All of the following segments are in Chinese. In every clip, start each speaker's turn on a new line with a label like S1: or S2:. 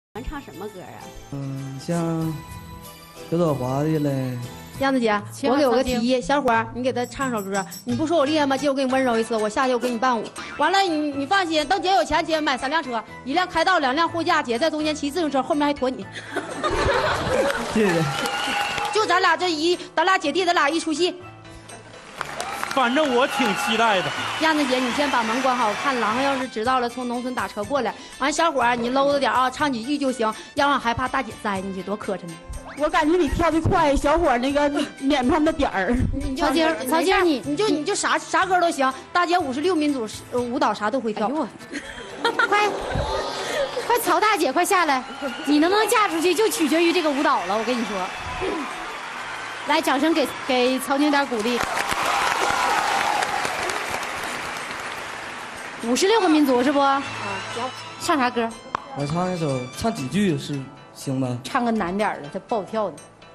S1: 咱唱什么歌啊？
S2: 像刘德华的嘞。
S3: 燕子姐，我给我个提议，小伙儿，你给他唱首歌。你不说我厉害吗？姐，我给你温柔一次，我下去我给你伴舞。完了，你放心，等姐有钱，姐买3辆车，一辆开道，2辆货架，姐在中间骑自行车，后面还驮你。
S2: 谢谢。
S3: 就咱俩咱俩姐弟，咱俩一出戏。
S4: 反正我挺期待的。
S3: 燕子姐，你先把门关好，看狼要是知道了，从农村打车过来，完小伙儿你搂着点啊，唱几句就行，要不然害怕大姐栽进去，多磕碜呢。
S1: 我感觉你跳得快，小伙那个脸上的点儿。
S3: 曹晶，你就啥歌都行。大姐56民族舞蹈啥都会跳。
S5: 哎、快，曹大姐快下来！你能不能嫁出去就取决于这个舞蹈了。我跟你说，来，掌声给曹晶点鼓励。56个民族是不？啊，行。唱啥歌？
S2: 我唱一首，唱几句是行吧？
S5: 唱个难点的，他不好跳的。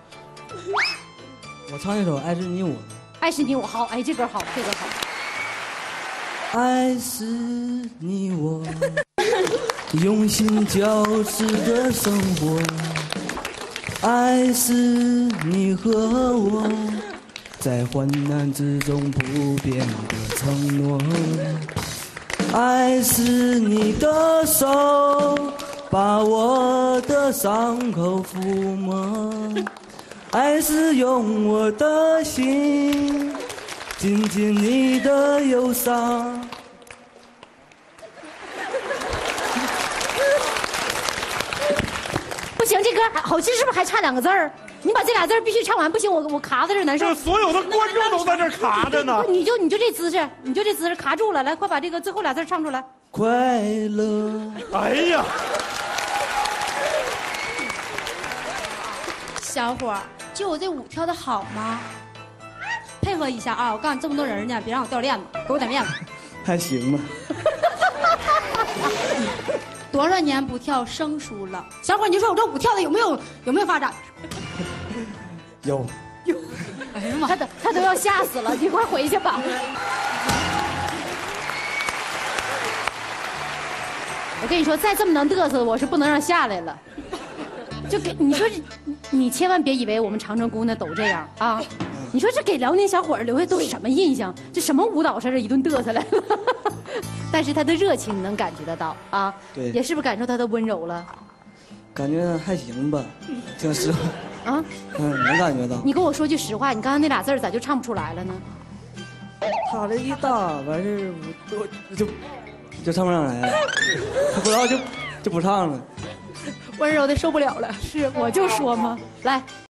S2: 我唱一首《爱是你我》。
S5: 爱是你我，好，哎，这歌好，这歌好。
S2: 爱是你我，用心交织的生活。爱是你和我，在患难之中不变的承诺。爱是你的手，把我的伤口抚摸。爱是用我的心紧紧你的忧伤。
S5: 不行，这歌好像是不是还差2个字儿？你把这俩字儿必须唱完，不行，我卡在这儿难受。
S4: 所有的观众都在这儿卡着呢。
S5: 你就这姿势，你就这姿势卡住了，来，快把这个最后俩字唱出来。
S2: 快乐。
S4: 哎呀，
S3: 小伙儿，就我这舞跳的好吗？配合一下啊！我告诉你，这么多人呢，别让我掉链子，给我点面子。
S2: 还行吧。
S3: 多少年不跳生疏了，小伙儿，你说我这舞跳的有没有发展？
S2: 有。
S5: 哎呀妈，他都要吓死了，你快回去吧。我跟你说，再这么能嘚瑟，我是不能让下来了。就给你说，你千万别以为我们长城姑娘都这样啊！你说这给辽宁小伙留下都是什么印象？这什么舞蹈似的，一顿嘚瑟来了。但是他的热情你能感觉得到啊，
S2: 对，
S5: 也是不是感受他的温柔了？
S2: 感觉还行吧，挺实话。
S5: 啊，
S2: 能感觉到。
S5: 你跟我说句实话，你刚才那俩字咋就唱不出来了呢？
S2: 他这一大完事我就唱不上来了，不知道就不唱了。
S3: 温柔的受不了了。
S5: 是，我就说嘛，来。